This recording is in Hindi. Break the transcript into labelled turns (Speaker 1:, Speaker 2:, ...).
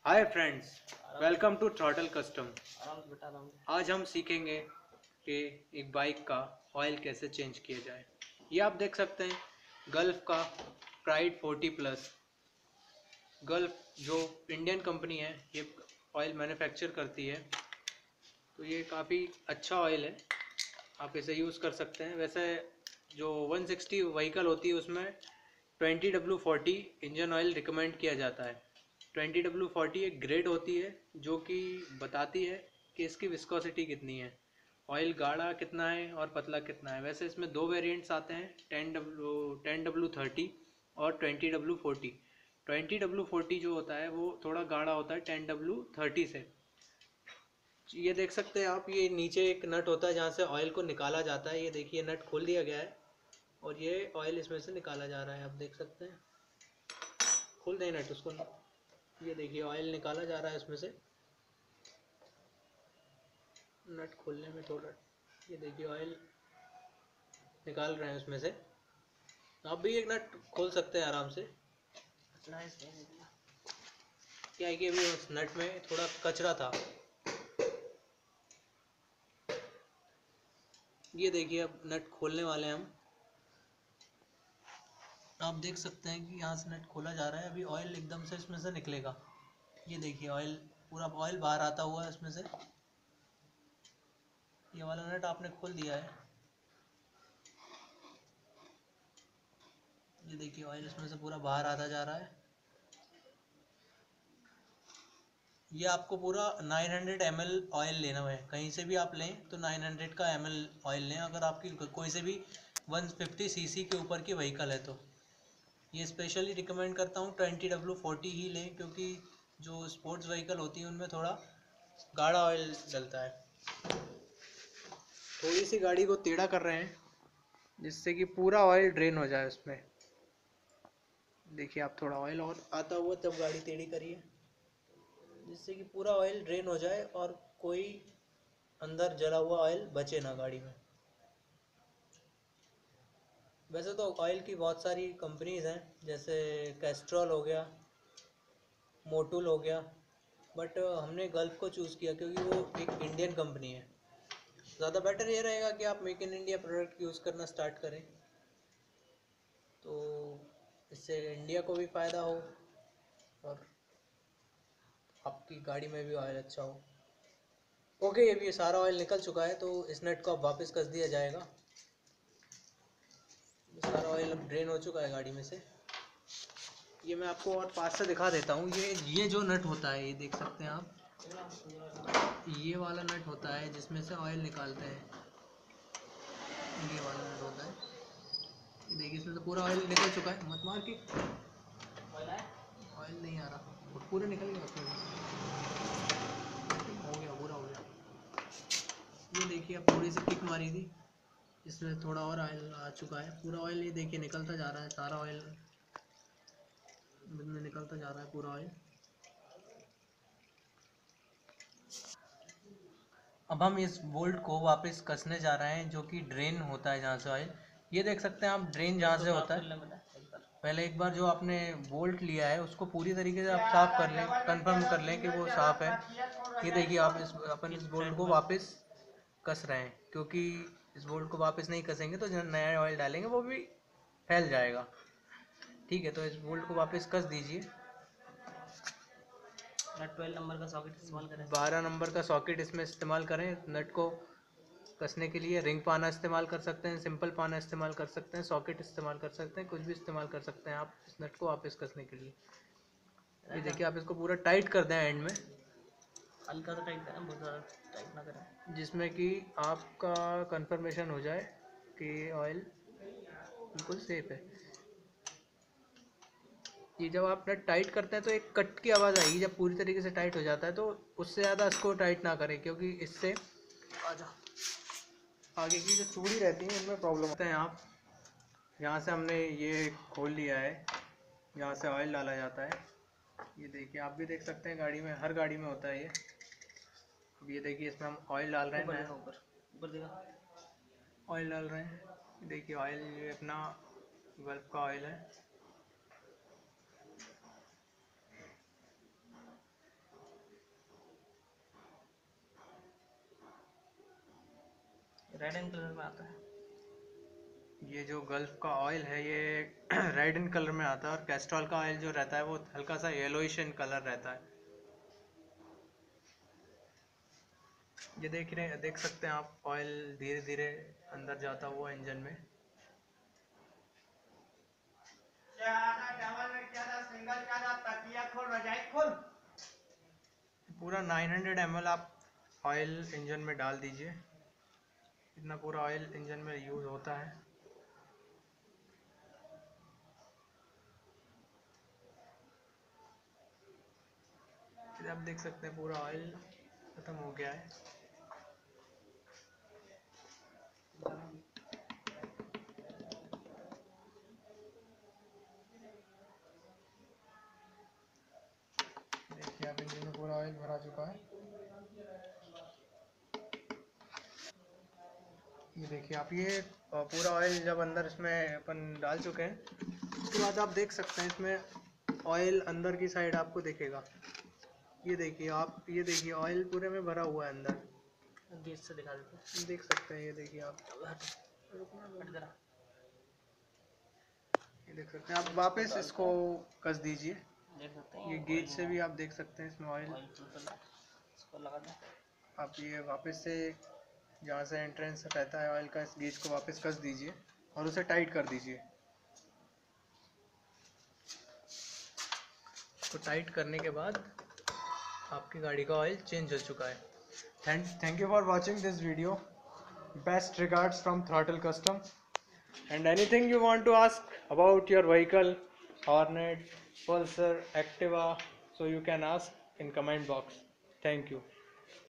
Speaker 1: Hi friends, welcome to throttle custom.
Speaker 2: आराम से बेटा आराम से।
Speaker 1: आज हम सीखेंगे कि एक बाइक का ऑयल कैसे चेंज किया जाए। ये आप देख सकते हैं गल्फ का प्राइड 40 प्लस। गल्फ जो इंडियन कंपनी है, ये ऑयल मैन्युफैक्चर करती है, तो ये काफ़ी अच्छा ऑयल है, आप इसे यूज़ कर सकते हैं। वैसे जो 160 व्हीकल होती है उसमें 20W40 इंजन ऑयल रिकमेंड किया जाता है। 20W40 एक ग्रेड होती है जो कि बताती है कि इसकी विस्कोसिटी कितनी है, ऑयल गाढ़ा कितना है और पतला कितना है। वैसे इसमें दो वेरिएंट्स आते हैं, 10W30 और 20W40। 20W40 जो होता है वो थोड़ा गाढ़ा होता है 10W30 से। ये देख सकते हैं आप, ये नीचे एक नट होता है जहाँ से ऑयल को निकाला जाता है। ये देखिए नट खोल दिया गया है और ये ऑयल इसमें से निकाला जा रहा है, आप देख सकते हैं। खोल दें नट उसको, ये देखिए ऑयल निकाला जा रहा है इसमें से। नट खोलने में थोड़ा, ये देखिए ऑयल निकाल रहे हैं उसमें से। आप भी एक नट खोल सकते हैं आराम से। क्या है कि अभी उस नट में थोड़ा कचरा था। ये देखिए अब नट खोलने वाले हैं हम। आप देख सकते हैं कि यहाँ से नट खोला जा रहा है, अभी ऑयल एकदम से इसमें से निकलेगा। ये देखिए ऑयल, पूरा ऑयल बाहर आता हुआ है इसमें से। ये वाला नट आपने खोल दिया है, ये देखिए ऑयल इसमें से पूरा बाहर आता जा रहा है। ये आपको पूरा 900 ml ऑयल लेना है, कहीं से भी आप लें तो 900 का ml ऑयल लें। अगर आपकी कोई से भी 150 cc के ऊपर की व्हीकल है तो ये स्पेशली रिकमेंड करता हूँ 20W40 ही लें, क्योंकि जो स्पोर्ट्स व्हीकल होती है उनमें थोड़ा गाढ़ा ऑयल डलता है। थोड़ी सी गाड़ी को टेढ़ा कर रहे हैं जिससे कि पूरा ऑयल ड्रेन हो जाए उसमें। देखिए आप थोड़ा ऑयल और आता हुआ तब गाड़ी टेढ़ी करिए, जिससे कि पूरा ऑयल ड्रेन हो जाए और कोई अंदर जला हुआ ऑयल बचे ना गाड़ी में। वैसे तो ऑयल की बहुत सारी कंपनीज हैं, जैसे कैस्ट्रॉल हो गया, मोटूल हो गया, बट हमने गल्फ को चूज़ किया क्योंकि वो एक इंडियन कंपनी है। ज़्यादा बेटर ये रहेगा कि आप make in India product use करना स्टार्ट करें, तो इससे इंडिया को भी फ़ायदा हो और आपकी गाड़ी में भी ऑयल अच्छा हो। ओके, ये सारा ऑयल निकल चुका है, तो इस नट को अब वापस कस दिया जाएगा। सारा ऑयल अब ड्रेन हो चुका है गाड़ी में से। ये मैं आपको और पास से दिखा देता हूँ। ये जो नट होता है, ये देख सकते हैं आप, ये वाला नट होता है जिसमें से ऑयल निकालते हैं। ये वाला नट होता है, ये देखिए इसमें से पूरा ऑयल निकल चुका है। मत मार के, ऑयल नहीं आ रहा, पूरे निकल गया उसमें, हो गया, पूरा हो गया। ये देखिए अब थोड़ी सी किक मारी थी, इसमें थोड़ा और ऑयल आ चुका है। पूरा ऑयल ये देखिए निकलता जा रहा है, सारा ऑयल में निकलता जा रहा है पूरा ऑयल। अब हम इस बोल्ट को वापस कसने जा रहे हैं, जो कि ड्रेन होता है जहाँ से ऑयल। ये देख सकते हैं आप, ड्रेन जहाँ से होता है। पहले एक बार जो आपने बोल्ट लिया है उसको पूरी तरीके से आप साफ़ कर लें, कंफर्म कर लें कि वो साफ़ है। ये देखिए आप अपन इस बोल्ट को वापस कस रहे हैं, क्योंकि इस बोल्ट को वापस नहीं कसेंगे तो जो नया ऑयल डालेंगे वो भी फैल जाएगा। ठीक है, तो इस बोल्ट को वापस कस दीजिए।
Speaker 2: 12 नंबर का सॉकेट इस्तेमाल करें,
Speaker 1: 12 नंबर का सॉकेट इसमें इस्तेमाल करें। नट को कसने के लिए रिंग पाना इस्तेमाल कर सकते हैं, सिंपल पाना इस्तेमाल कर सकते हैं, सॉकेट इस्तेमाल कर सकते हैं, कुछ भी इस्तेमाल कर सकते हैं आप इस नट को वापस कसने के लिए। ये देखिए आप इसको पूरा टाइट कर दें एंड में,
Speaker 2: हल्का सा टाइट करें, बहुत ज़्यादा टाइट ना करें,
Speaker 1: जिसमें कि आपका कंफर्मेशन हो जाए कि ऑयल बिल्कुल सेफ है। ये जब आप नट टाइट करते हैं तो एक कट की आवाज़ आएगी, जब पूरी तरीके से टाइट हो जाता है तो उससे ज़्यादा इसको टाइट ना करें, क्योंकि इससे आगे की जो चूड़ी रहती है उनमें प्रॉब्लम होते हैं। आप यहाँ से हमने ये खोल लिया है, यहाँ से ऑयल डाला जाता है। ये देखिए आप भी देख सकते हैं, गाड़ी में, हर गाड़ी में होता है ये। अब ये देखिए इसमें हम ऑयल डाल रहे हैं,
Speaker 2: ऊपर ऊपर देखा,
Speaker 1: ऑयल डाल रहे हैं। देखिए ऑयल ये अपना गल्फ का ऑयल है।
Speaker 2: रेड एंड कलर में आता है।
Speaker 1: ये जो गल्फ का ऑयल है ये रेड इन कलर में आता है, और कैस्ट्रॉल का ऑयल जो रहता है वो हल्का सा येलोइश इन कलर रहता है। ये देख सकते हैं आप, ऑयल धीरे धीरे अंदर जाता हुआ इंजन में। पूरा 900 ml आप ऑयल इंजन में डाल दीजिए। इतना पूरा ऑयल इंजन में यूज़ होता है। फिर आप देख सकते हैं पूरा ऑयल खत्म हो गया है। देखिए आप, इंजन में पूरा ऑयल भरा चुका है। ये देखिए आप, ये पूरा ऑयल जब अंदर इसमें अपन डाल चुके हैं, उसके बाद आप देख सकते हैं इसमें ऑयल अंदर की साइड आपको दिखेगा। ये देखिए आप, ये देखिए ऑयल पूरे में भरा हुआ है अंदर।
Speaker 2: गेट से दिखा देते हैं।
Speaker 1: देख सकते हैं, ये देखिए आप,
Speaker 2: हट जरा।
Speaker 1: ये देख सकते हैं आप। वापस इसको कस दीजिए।
Speaker 2: देख सकते हैं
Speaker 1: ये गेज से भी आप देख सकते हैं इसमें ऑयल।
Speaker 2: ऑयल फिल्टर इसको लगा दें।
Speaker 1: आप ये वापस से जहाँ से एंट्रेंस रहता है ऑयल का, इस गेज को वापस कस दीजिए और उसे टाइट कर दीजिए। तो टाइट करने के बाद आपकी गाड़ी का ऑयल चेंज हो चुका है। Thank you for watching this video. Best regards from throttle custom. And anything you want to ask about your vehicle, Hornet, Pulsar, Activa, so you can ask in comment box. Thank you.